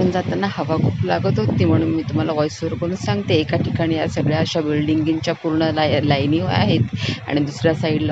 इथून जाताना हवा खूप लागत होती म्हणून मी तुम्हाला व्हॉइस ओव्हर करून सांगते। एका ठिकाणी या सगळ्या अशा बिल्डिंगींच्या पूर्ण लाईनी आहेत आणि दुसऱ्या साईडला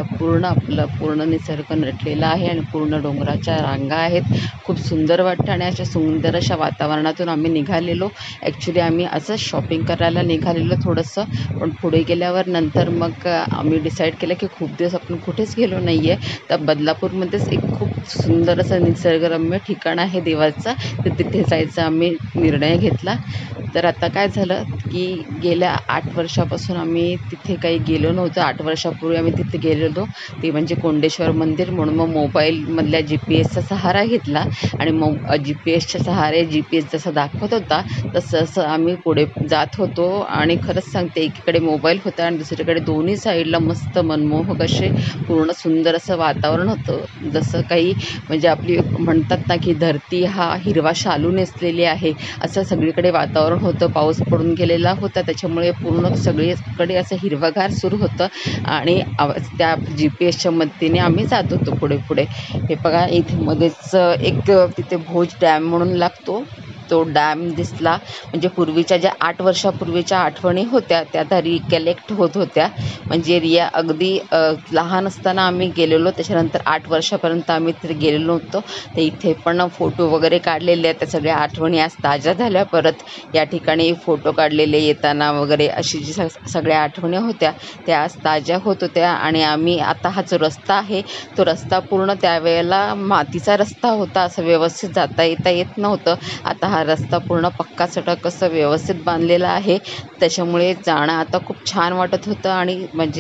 पूर्ण निसर्ग नटलेला आहे आणि पूर्ण डोंगराच्या रांगा आहेत। खूप सुंदर वाटतं आणि अशा सुंदर अशा वातावरणातून आम्ही निघालेलो। ॲक्च्युली आम्ही असंच शॉपिंग करायला निघालेलो थोडंसं, पण पुढे गेल्यावर नंतर मग आम्ही डिसाईड केलं की खूप दिवस आपण कुठेच गेलो नाही आहे, तर बदलापूरमध्येच एक खूप सुंदर असं निसर्गरम्य ठिकाण आहे देवाचं, तर तिथे जायचा आम्ही निर्णय घेतला। तर आता काय झालं की गेल्या 8 वर्षापासून आम्ही तिथे काही गेलो नव्हतो। 8 वर्षापूर्वी आम्ही तिथे गेलेलो, ते म्हणजे कोंडेश्वर मंदिर। म्हणून मग मोबाईलमधल्या GPS चा सहारा घेतला आणि मग GPS च्या सहारे GPS जसं दाखवत होता तसं आम्ही पुढे जात होतो। आणि खरंच सांगते, एकीकडे मोबाईल होता आणि दुसरीकडे दोन्ही साईडला मस्त मनमोहक असे पूर्ण सुंदर असं वातावरण होतं। जसं काही म्हणजे आपली म्हणतात ना की धरती हा हिरवा शालू नेसलेली आहे, असं सगळीकडे वातावरण होतं। पाऊस पडून गेलेला होता, त्याच्यामुळे पूर्ण सगळीकडे असं हिरवंगार सुरू होतं आणि त्या GPS च्या मदतीने आम्ही जात होतो पुढे। हे बघा, इथे मध्येच एक तिथे भोज डॅम म्हणून लागतो, तो डॅम दिसला। म्हणजे पूर्वीच्या ज्या 8 वर्षापूर्वीच्या आठवणी होत्या त्या आता रिकलेक्ट होत होत्या। म्हणजे रिया अगदी लहान असताना आम्ही गेलेलो, त्याच्यानंतर 8 वर्षापर्यंत आम्ही तिथे गेलेलो नव्हतो। तर इथे पण फोटो वगैरे काढलेले आहेत, त्या सगळ्या आठवणी आज ताज्या झाल्या परत। या ठिकाणी फोटो काढलेले येताना वगैरे अशी जी सगळ्या आठवणी होत्या त्या आज ताज्या होत होत्या। आणि आम्ही आता हा जो रस्ता आहे तो रस्ता पूर्ण त्यावेळेला मातीचा रस्ता होता, असं व्यवस्थित जाता येत नव्हतं। आता हा रस्ता पूर्ण पक्का सडक असं व्यवस्थित बांधलेला आहे, त्याच्यामुळे जाणं आता खूप छान वाटत होतं। आणि म्हणजे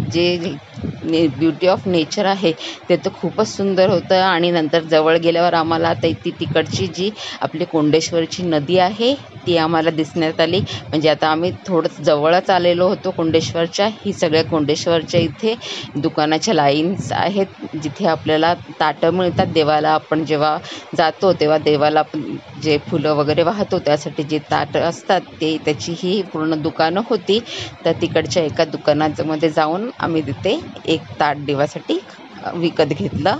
जे ब्युटी ऑफ नेचर आहे ते तर खूपच सुंदर होतं। आणि नंतर जवळ गेल्यावर आम्हाला आता तिकडची जी आपली कोंडेश्वरची नदी आहे ती आम्हाला दिसण्यात आली। म्हणजे आता आम्ही थोडं जवळच आलेलो होतो कोंडेश्वरच्या। ही सगळ्या कोंडेश्वरच्या इथे दुकानाच्या लाईन्स आहेत, जिथे आपल्याला ताटं मिळतात देवाला। आपण जेव्हा जातो तेव्हा देवाला आपण जे फुलं वगैरे वाहतो त्यासाठी जे ताटं असतात त्याची ही पूर्ण दुकानं होती। तर तिकडच्या एका दुकानामध्ये जाऊन आम्ही तिथे एक ताट देवासाठी विकत घेतलं।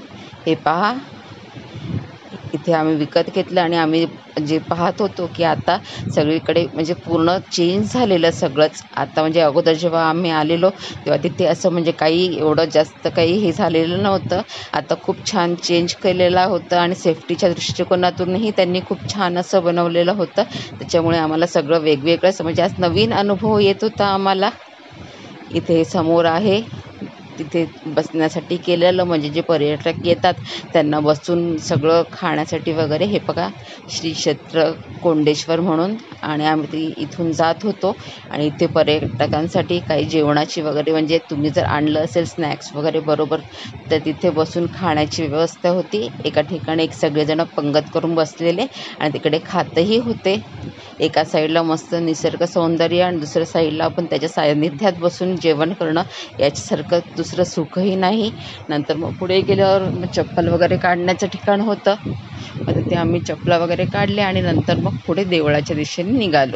हे पहा, इथे आम्ही विकत घेतलं आणि आम्ही जे पाहत होतो की आता सगळीकडे म्हणजे पूर्ण चेंज झालेलं सगळंच। आता म्हणजे अगोदर जेव्हा आम्ही आलेलो तेव्हा तिथे असं म्हणजे काही एवढं जास्त काही हे झालेलं नव्हतं, आता खूप छान चेंज केलेलं होतं। आणि सेफ्टीच्या दृष्टिकोनातूनही त्यांनी खूप छान असं बनवलेलं होतं, त्याच्यामुळे आम्हाला सगळं वेगवेगळं म्हणजे आज नवीन अनुभव येत होता आम्हाला। इथे समोर आहे तिथे बसण्यासाठी केलेलं, म्हणजे जे पर्यटक येतात त्यांना बसून सगळं खाण्यासाठी वगैरे। हे बघा, श्री क्षेत्र कोंडेश्वर म्हणून। आणि आम्ही इथून जात होतो आणि इथे पर्यटकांसाठी काही जेवणाची वगैरे म्हणजे तुम्ही जर आणलं असेल स्नॅक्स वगैरे बरोबर तर तिथे बसून खाण्याची व्यवस्था होती। एका ठिकाणी एक सगळेजण पंगत करून बसलेले आणि तिकडे खातही होते। एका साईडला मस्त निसर्ग सौंदर्य आणि दुसऱ्या साईडला आपण त्याच्या सान्निध्यात बसून जेवण करणं, याच्यासारखं दुसरं सुखही नाही। नंतर मग पुढे गेल्यावर चप्पल वगैरे काढण्याचं ठिकाण होतं, मग तिथे आम्ही चपला वगैरे काढल्या आणि नंतर मग पुढे देवळाच्या दिशेने निघालो।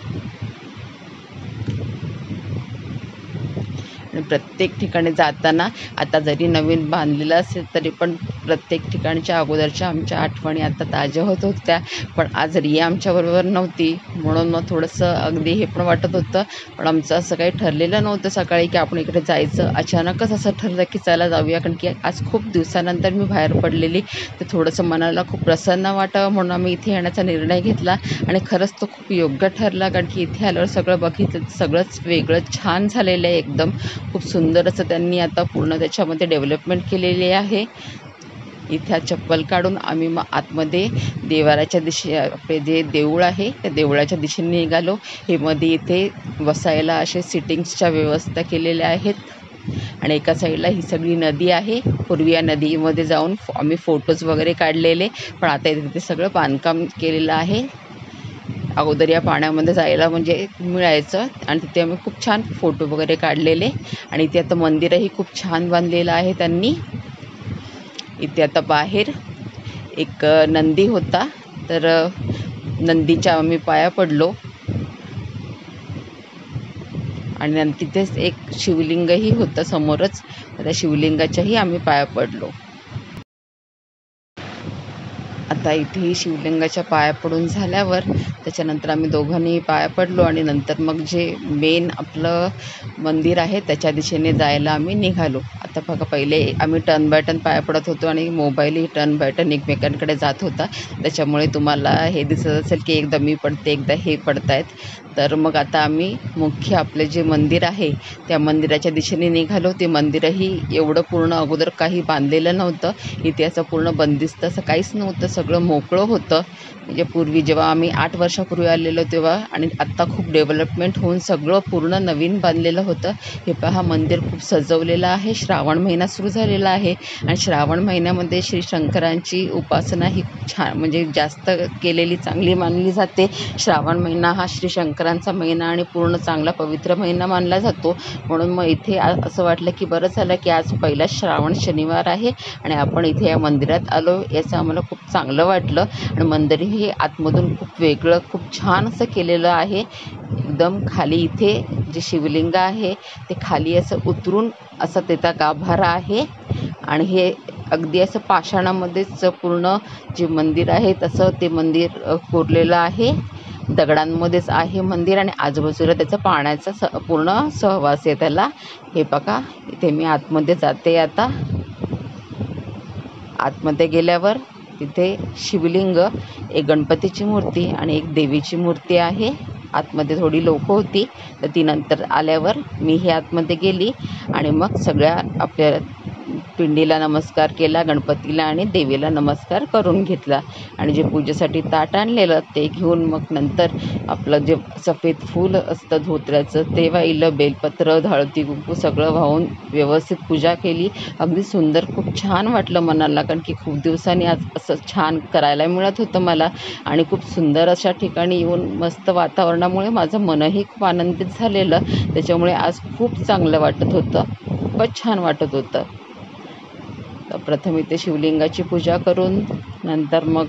आणि प्रत्येक ठिकाणी जाताना आता जरी नवीन बांधलेलं असेल तरी पण प्रत्येक ठिकाणच्या अगोदरच्या आमच्या आठवणी आता ताज्या होत होत्या। पण आज रिया आमच्याबरोबर नव्हती म्हणून मग थोडंसं अगदी हे पण वाटत होतं। पण आमचं असं काही ठरलेलं नव्हतं सकाळी की आपण इकडे जायचं, अचानकच असं ठरलं की चला जाऊया। कारण की आज खूप दिवसानंतर मी बाहेर पडलेली, तर थोडंसं मनाला खूप प्रसन्न वाटावं म्हणून आम्ही इथे येण्याचा निर्णय घेतला। आणि खरंच तो खूप योग्य ठरला, कारण की इथे आल्यावर सगळं बघितलं सगळंच वेगळं छान झालेलं आहे एकदम। खूप सुंदर असं त्यांनी आता पूर्ण त्याच्यामध्ये डेव्हलपमेंट केलेली आहे। इथे चप्पल काढून आम्ही मग आतमध्ये देवाराच्या दिशे आपले जे देऊळ आहे त्या देवळाच्या दिशेने निघालो। हे मध्ये इथे बसायला असे सिटिंग्सच्या व्यवस्था केलेल्या आहेत आणि एका साईडला ही सगळी नदी आहे। पूर्वी या नदीमध्ये जाऊन आम्ही फोटोज वगैरे काढलेले, पण आता इथे सगळं बांधकाम केलेलं आहे। अगोदर या पाण्यामध्ये जायला म्हणजे मिळायचं आणि तिथे आम्ही खूप छान फोटो वगैरे काढलेले। आणि इथे आता मंदिरही खूप छान बांधलेलं आहे त्यांनी। इथे आता बाहेर एक नंदी होता, तर नंदीच्या आम्ही पाया पडलो आणि तिथेच एक शिवलिंगही होतं समोरच, त्या शिवलिंगाच्याही आम्ही पाया पडलो। आता इथेही शिवलिंगाच्या पाया पडून झाल्यावर त्याच्यानंतर आम्ही दोघांनी पाया पडलो आणि नंतर मग जे मेन आपलं मंदिर आहे त्याच्या दिशेने जायला आम्ही निघालो. आता बघा, पहिले आम्ही टर्न बाय टर्न पाया पडत होतो आणि मोबाईलही टर्न बाय टर्न एकमेकांकडे जात होता. त्याच्यामुळे तुम्हाला हे दिसत असेल की एकदा मी पडते, एकदा हे पडतायत. तर मग आता आम्ही मुख्य आपले जे मंदिर आहे त्या मंदिराच्या दिशेने निघालो. ते मंदिरही एवढं पूर्ण अगोदर काही बांधलेलं नव्हतं. इथे असं पूर्ण बंदिस्त असं काहीच नव्हतं, सगळं मोकळं होतं. म्हणजे पूर्वी जेव्हा आम्ही 8 वर्षापूर्वी आलेलो तेव्हा, आणि आत्ता खूप डेव्हलपमेंट होऊन सगळं पूर्ण नवीन बांधलेलं होतं. हे पहा, मंदिर खूप सजवलेलं आहे. श्रावण महिना सुरू झालेला आहे आणि श्रावण महिन्यामध्ये श्री शंकरांची उपासना ही खूप छान, म्हणजे जास्त केलेली चांगली मानली जाते. श्रावण महिना हा श्री शंकरांचा महिना आणि पूर्ण चांगला पवित्र महिना मानला जातो. म्हणून मग इथे असं वाटलं की बरं झालं की आज पहिला श्रावण शनिवार आहे आणि आपण इथे या मंदिरात आलो. याचं आम्हाला खूप चांगलं वाटलं. आणि मंदिर हे आतमधून खूप वेगळं, खूप छान असं केलेलं आहे. एकदम खाली इथे जे शिवलिंग आहे ते खाली असं उतरून असं त्याचा गाभारा आहे आणि हे अगदी असं पाषाणामध्येच पूर्ण जे मंदिर आहे तसं ते मंदिर कोरलेलं आहे. दगडांमध्येच आहे मंदिर आणि आजूबाजूला त्याचा पाण्याचा पूर्ण सहवास आहे त्याला. हे बघा, इथे मी आतमध्ये जाते. आता आतमध्ये गेल्यावर तिथे शिवलिंग, एक गणपतीची मूर्ती आणि एक देवीची मूर्ती आहे. आतमध्ये थोडी लोकं होती, तर ती नंतर आल्यावर मी ही आतमध्ये गेली आणि मग सगळ्या आपल्या पिंडीला नमस्कार केला, गणपतीला आणि देवीला नमस्कार करून घेतला. आणि जे पूजेसाठी ताट आणलेलं ते घेऊन मग नंतर आपलं जे सफेद फूल असतं धोत्र्याचं ते वाहिलं, बेलपत्र, हळदी कुंकू सगळं वाहून व्यवस्थित पूजा केली. अगदी सुंदर, खूप छान वाटलं मनाला, कारण की खूप दिवसांनी आज असं छान करायला मिळत होतं मला. आणि खूप सुंदर अशा ठिकाणी येऊन मस्त वातावरणामुळे माझं मनही खूप आनंदित झालेलं. त्याच्यामुळे आज खूप चांगलं वाटत होतं, खूपच छान वाटत होतं. तर प्रथम इथे शिवलिंगाची पूजा करून नंतर मग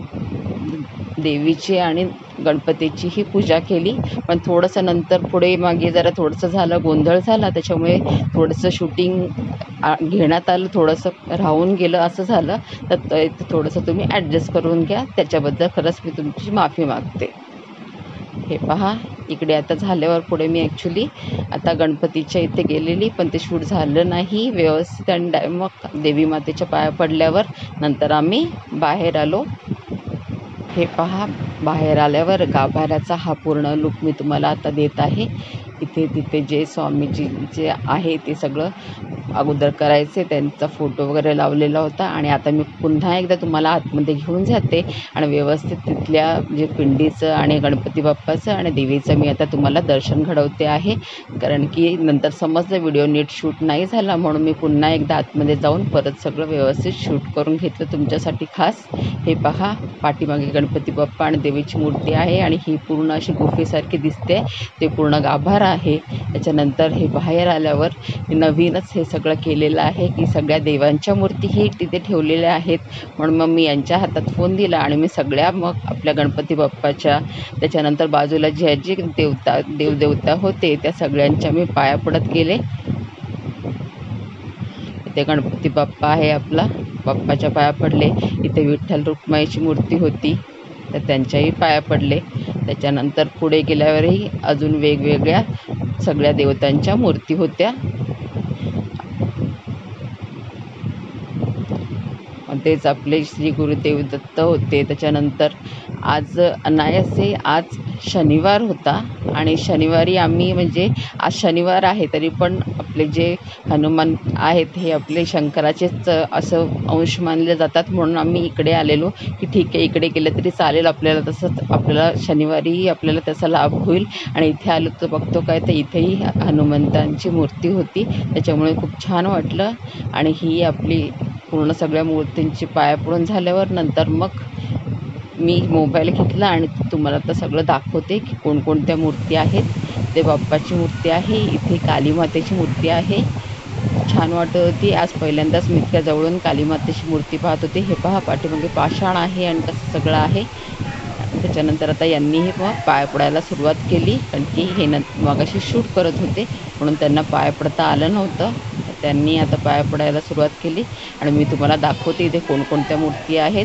देवीची आणि गणपतीचीही पूजा केली. पण थोडंसं नंतर पुढे मागे जरा थोडंसं झालं, गोंधळ झाला. त्याच्यामुळे थोडंसं शूटिंग घेण्यात आलं, थोडंसं राहून गेलं असं झालं. तर थोडंसं तुम्ही ॲडजस्ट करून घ्या. त्याच्याबद्दल खरंच मी तुमची माफी मागते. हे पहा, इकडे आता झाल्यावर पुढे मी ॲक्च्युली आता गणपतीच्या इथे गेलेली, पण ते शूट झालं नाही व्यवस्थित. आणि मग देवी मातेच्या पाया पडल्यावर नंतर आम्ही बाहेर आलो. हे पहा, बाहेर आल्यावर गाभाऱ्याचा हा पूर्ण लूक मी तुम्हाला आता देत आहे. इथे तिथे जे स्वामीजी जे आहे ते सगळं अगोदर करायचे, त्यांचा फोटो वगैरे लावलेला होता. आणि आता मी पुन्हा एकदा तुम्हाला आतमध्ये घेऊन जाते आणि व्यवस्थित तिथल्या जे पिंडीचं आणि गणपती बाप्पाचं आणि देवीचं मी आता तुम्हाला दर्शन घडवते आहे. कारण की नंतर समजलं व्हिडिओ नीट शूट नाही झाला, म्हणून मी पुन्हा एकदा आतमध्ये जाऊन परत सगळं व्यवस्थित शूट करून घेतलं तुमच्यासाठी खास. हे पहा, पाठीमागे गणपती बाप्पा आणि देवीची मूर्ती आहे आणि ही पूर्ण अशी गुफेसारखी दिसते, ते पूर्ण गाभारा आहे. त्याच्यानंतर हे बाहेर आल्यावर नवीनच हे सगळं केलेलं आहे की सगळ्या देवांच्या मूर्तीही तिथे ठेवलेल्या आहेत. म्हणून मग मी यांच्या हातात फोन दिला आणि मी सगळ्या मग आपल्या गणपती बाप्पाच्या, त्याच्यानंतर बाजूला जे जे देवदेवता होते त्या सगळ्यांच्या मी पाया पडत गेले. इथे गणपती बाप्पा आहे आपला, बाप्पाच्या पाया पडले. इथे विठ्ठल रुक्माईची मूर्ती होती तर त्यांच्याही पाया पडले. त्याच्यानंतर पुढे गेल्यावरही अजून वेगवेगळ्या सगळ्या देवतांच्या मूर्ती होत्या. तेच आपले श्री गुरुदेव दत्त होते. त्याच्यानंतर आज अनायासे आज शनिवार होता आणि शनिवारी आम्ही, म्हणजे आज शनिवार आहे तरी पण आपले जे हनुमान आहेत हे आपले शंकराचेच असं अंश मानले जातात. म्हणून आम्ही इकडे आलेलो की ठीक आहे, इकडे गेलं तरी चालेल आपल्याला, तसंच आपल्याला शनिवारीही आपल्याला त्याचा लाभ होईल. आणि इथे आलो तर बघतो काय, तर इथेही हनुमंतांची मूर्ती होती. त्याच्यामुळे खूप छान वाटलं. आणि ही आपली पूर्ण सगळ्या मूर्तींची पाया पडून झाल्यावर नंतर मग मी मोबाईल घेतला आणि तुम्हाला आता सगळं दाखवते की कोणकोणत्या मूर्ती आहेत. ते बाप्पाची मूर्ती आहे, इथे कालीमातेची मूर्ती आहे. छान वाटत होती. आज पहिल्यांदाच मी इतक्या जवळून कालीमातेची मूर्ती पाहत होते. हे पहा, पाठीमागे पाषाण आहे आणि तसं सगळं आहे. त्याच्यानंतर आता यांनीही मग पाया पडायला सुरुवात केली, कारण की हे मगाशी शूट करत होते म्हणून त्यांना पाया पडता आलं नव्हतं. त्यांनी आता पाया पडायला सुरुवात केली आणि मी तुम्हाला दाखवते इथे कोणकोणत्या मूर्ती आहेत.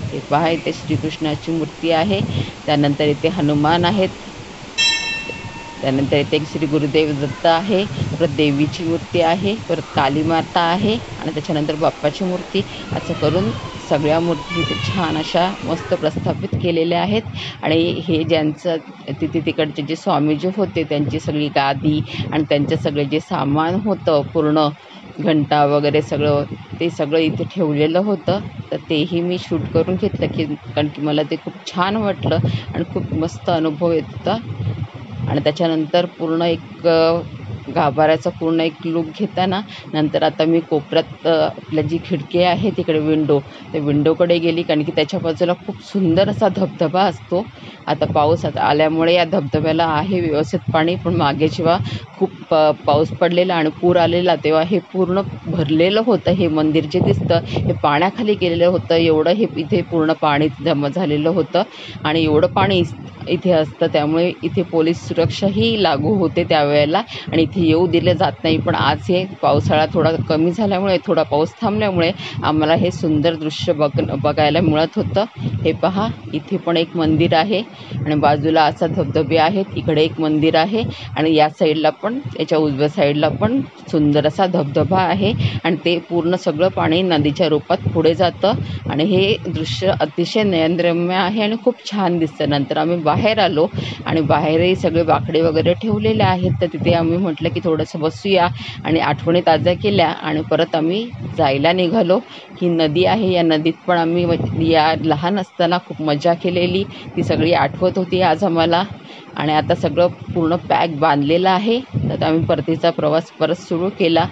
हे पहा, इथे श्रीकृष्णाची मूर्ती आहे, त्यानंतर इथे हनुमान आहेत, त्यानंतर इथे एक श्री गुरुदेव दत्त आहे, परत देवीची मूर्ती आहे, परत काली माता आहे आणि त्याच्यानंतर बाप्पाची मूर्ती. असं करून सगळ्या मूर्ती इथे छान अशा मस्त प्रस्थापित केलेल्या आहेत. आणि हे ज्यांचं तिथे तिकडचे जे स्वामीजी होते त्यांची सगळी गादी आणि त्यांचं सगळे जे सामान होतं, पूर्ण घंटा वगैरे सगळं, ते सगळं इथे ठेवलेलं होतं. तर तेही मी शूट करून घेतलं, कारण की मला ते खूप छान वाटलं आणि खूप मस्त अनुभव येत होता. आणि त्याच्यानंतर पूर्ण एक गाभाऱ्याचा पूर्ण एक लूक घेताना नंतर आता मी कोपऱ्यात आपल्या जी खिडकी आहे तिकडे विंडो, त्या विंडोकडे गेली, कारण की त्याच्या बाजूला खूप सुंदर असा धबधबा असतो. आता पाऊस आल्यामुळे या धबधब्याला आहे व्यवस्थित पाणी, पण मागे जेव्हा खूप पाऊस पडलेला आणि पूर आलेला तेव्हा हे पूर्ण भरलेलं होतं. हे मंदिर जे दिसतं हे पाण्याखाली गेलेलं होतं, एवढं हे इथे पूर्ण पाणी जमा झालेलं होतं. आणि एवढं पाणी इथे असतं त्यामुळे इथे पोलीस सुरक्षाही लागू होते त्यावेळेला, आणि इथे येऊ दिलं जात नाही. पण आज हे पावसाळा थोडा कमी झाल्यामुळे, थोडा पाऊस थांबल्यामुळे आम्हाला हे सुंदर दृश्य बघायला मिळत होतं. हे पहा, इथे पण एक मंदिर आहे आणि बाजूला असा धबधबे आहेत, इकडे एक मंदिर आहे आणि या साईडला पण, याच्या उजव्या साईडला पण सुंदर असा धबधबा आहे. आणि ते पूर्ण सगळं पाणी नदीच्या रूपात पुढे जातं आणि हे दृश्य अतिशय नयनरम्य आहे आणि खूप छान दिसतं. नंतर आम्ही बाहेर आलो आणि बाहेरही सगळे बाकडे वगैरे ठेवलेले आहेत, तर तिथे आम्ही म्हटलं की थोडंसं बसूया आणि आठवणी ताज्या केल्या आणि परत आम्ही जायला निघालो. ही नदी आहे, या नदीत पण आम्ही या लहान असताना खूप मजा केलेली, ती सगळी आठवत होती आज आम्हाला. आणि आता सगळं पूर्ण पॅक बांधलेलं आहे, तर आम्ही परतीचा प्रवास परत सुरू केला.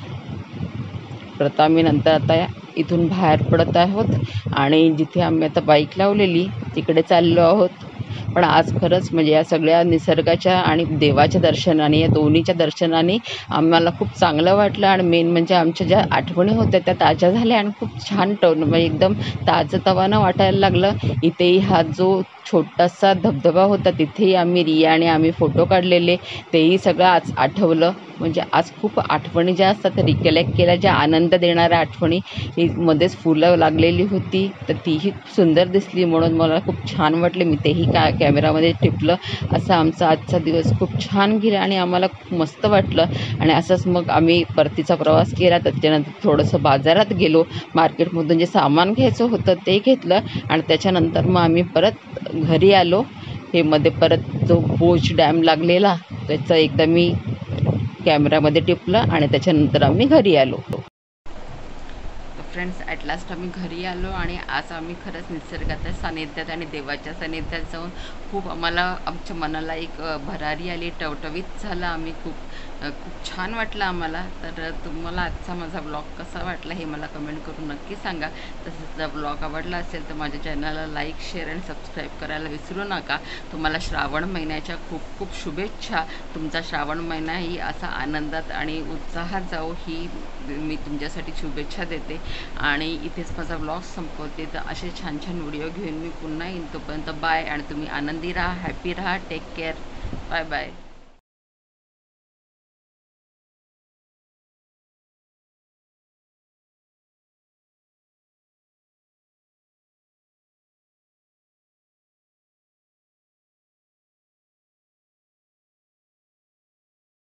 परत आम्ही नंतर आता इथून बाहेर पडत आहोत आणि जिथे आम्ही आता बाईक लावलेली तिकडे चाललो आहोत. पण आज खरंच म्हणजे या सगळ्या निसर्गाच्या आणि देवाच्या दर्शनाने, या दोन्हीच्या दर्शनाने आम्हाला खूप चांगलं वाटलं. आणि मेन म्हणजे आमच्या ज्या आठवणी होत्या त्या ताज्या झाल्या आणि खूप छान म्हणजे एकदम ताजंतवानं वाटायला लागलं. इथेही हा जो छोटासा धबधबा होता तिथेही रिया आणि आम्ही फोटो काढलेले, तेही सगळं आज आठवलं. म्हणजे आज खूप आठवणी ज्या असतात रिकलेक्ट केल्या, ज्या आनंद देणाऱ्या आठवणी. ही मध्येच फुलं लागलेली होती तर तीही सुंदर दिसली, म्हणून मला खूप छान वाटले, मी तेही कॅमेरामध्ये टिपलं. असा आमचा आजचा दिवस खूप छान गेला आणि आम्हाला खूप मस्त वाटलं. आणि असंच मग आम्ही परतीचा प्रवास केला. त्याच्यानंतर थोडंसं बाजारात गेलो, मार्केटमधून जे सामान घ्यायचं होतं ते घेतलं आणि त्याच्यानंतर मग आम्ही परत घरी आलो. हे मध्ये परत जो भोज डॅम लागलेला त्याचं एकदा मी कॅमेरामध्ये टिपलं आणि त्याच्यानंतर आम्ही घरी आलो. फ्रेंड्स, ॲट लास्ट आम्ही घरी आलो आणि आज आम्ही खरंच निसर्गाच्या सानिध्यात आणि देवाच्या सानिध्यात जाऊन खूप आम्हाला आमच्या मनाला एक भरारी आली, टवटवीत झालं. आम्ही खूप छान वाटलं आम्हाला. तर तुम्हाला आजचा माझा ब्लॉग कसा वाटला हे मला कमेंट करून नक्की सांगा. तसंच जर ब्लॉग आवडला असेल तर माझ्या चॅनलला लाईक, शेअर आणि सबस्क्राईब करायला विसरू नका. तुम्हाला श्रावण महिन्याच्या खूप खूप शुभेच्छा. तुमचा श्रावण महिनाही असा आनंदात आणि उत्साहात जाओ ही मी तुमच्यासाठी शुभेच्छा देते. आणि इथेच माझा ब्लॉग संपवते. तर असे छान छान व्हिडिओ घेऊन मी पुन्हा येईन. तोपर्यंत बाय. आणि तुम्ही आनंदी राहा, हॅपी राहा, टेक केअर, बाय बाय.